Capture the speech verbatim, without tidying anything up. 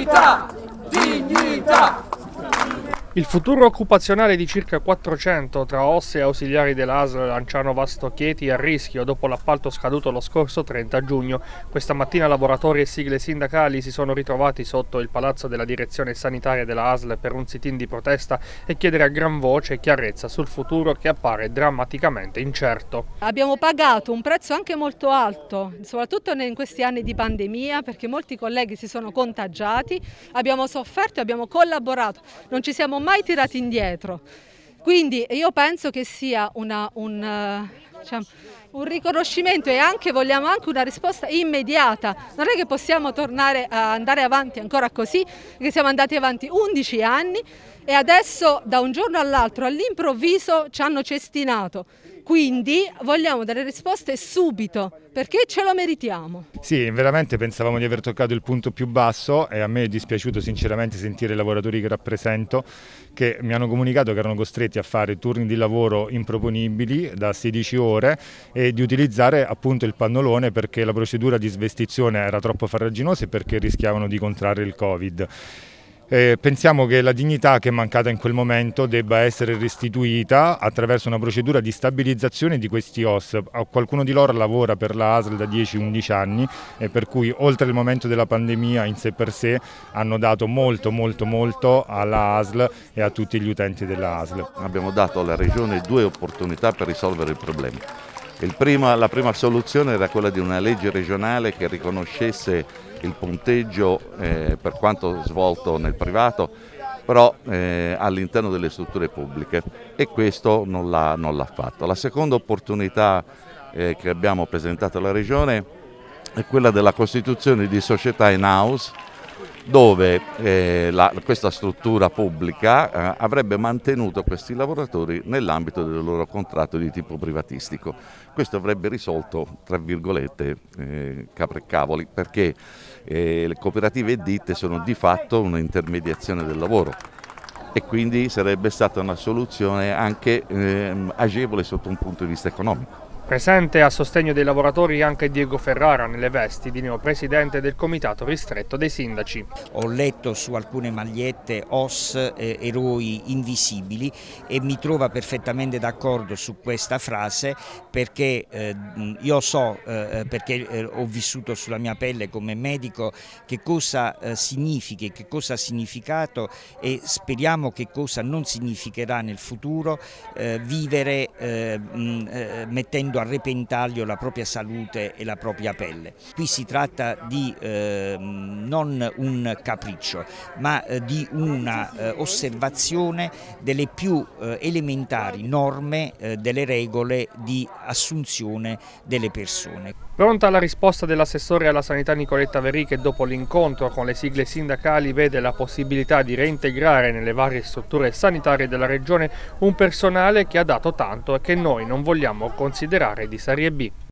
Dignità! Dignità! Il futuro occupazionale di circa quattrocento tra O S e ausiliari dell'A S L Lanciano Vasto Chieti è a rischio dopo l'appalto scaduto lo scorso trenta giugno. Questa mattina lavoratori e sigle sindacali si sono ritrovati sotto il palazzo della direzione sanitaria della A S L per un sit-in di protesta e chiedere a gran voce chiarezza sul futuro che appare drammaticamente incerto. Abbiamo pagato un prezzo anche molto alto, soprattutto in questi anni di pandemia, perché molti colleghi si sono contagiati, abbiamo sofferto e abbiamo collaborato, non ci siamo mai tirati indietro, quindi io penso che sia una, un, uh, diciamo, un riconoscimento e anche vogliamo anche una risposta immediata. Non è che possiamo tornare a andare avanti ancora così, perché siamo andati avanti undici anni e adesso da un giorno all'altro all'improvviso ci hanno cestinato. Quindi vogliamo delle risposte subito, perché ce lo meritiamo. Sì, veramente pensavamo di aver toccato il punto più basso e a me è dispiaciuto sinceramente sentire i lavoratori che rappresento che mi hanno comunicato che erano costretti a fare turni di lavoro improponibili da sedici ore e di utilizzare appunto il pannolone perché la procedura di svestizione era troppo farraginosa e perché rischiavano di contrarre il Covid. Eh, pensiamo che la dignità che è mancata in quel momento debba essere restituita attraverso una procedura di stabilizzazione di questi O S. Qualcuno di loro lavora per la A S L da dieci undici anni e per cui oltre il momento della pandemia in sé per sé hanno dato molto molto molto alla A S L e a tutti gli utenti della A S L. Abbiamo dato alla Regione due opportunità per risolvere il problema. Il prima, la prima soluzione era quella di una legge regionale che riconoscesse il punteggio eh, per quanto svolto nel privato, però eh, all'interno delle strutture pubbliche, e questo non l'ha non l'ha fatto. La seconda opportunità eh, che abbiamo presentato alla Regione è quella della costituzione di società in-house dove eh, la, questa struttura pubblica eh, avrebbe mantenuto questi lavoratori nell'ambito del loro contratto di tipo privatistico. Questo avrebbe risolto, tra virgolette, eh, capre e cavoli, perché eh, le cooperative e ditte sono di fatto un'intermediazione del lavoro e quindi sarebbe stata una soluzione anche eh, agevole sotto un punto di vista economico. Presente a sostegno dei lavoratori anche Diego Ferrara nelle vesti di neopresidente del comitato ristretto dei sindaci. Ho letto su alcune magliette O S eh, eroi invisibili e mi trova perfettamente d'accordo su questa frase perché eh, io so, eh, perché eh, ho vissuto sulla mia pelle come medico che cosa eh, significa, che cosa ha significato e speriamo che cosa non significherà nel futuro eh, vivere eh, mh, eh, mettendo a repentaglio la propria salute e la propria pelle. Qui si tratta di eh, non un capriccio, ma eh, di una eh, osservazione delle più eh, elementari norme eh, delle regole di assunzione delle persone. Pronta la risposta dell'assessore alla sanità Nicoletta Verì che dopo l'incontro con le sigle sindacali vede la possibilità di reintegrare nelle varie strutture sanitarie della regione un personale che ha dato tanto e che noi non vogliamo considerare di serie B.